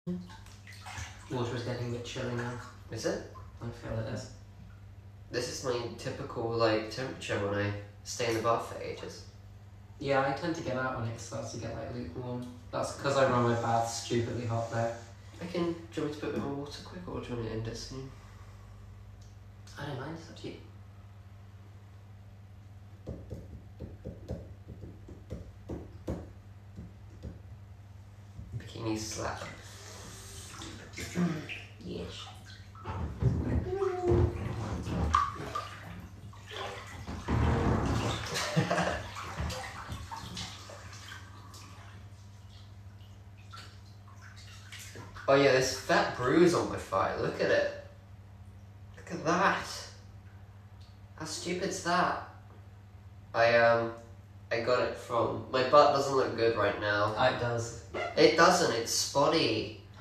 Water is getting a bit chilly now. Is it? I feel it is. This is my typical like temperature when I stay in the bath for ages. Yeah, I tend to get out when it starts to get like lukewarm. That's because I run my bath stupidly hot though. Do you want me to put a bit more water quick, or do you want it to end it soon? I don't mind, it's up to you. Bikini slap. Yes. Oh yeah, this fat bruise on my thigh, look at it. Look at that. How stupid's that? I got it from, my butt doesn't look good right now. It does. It doesn't, it's spotty.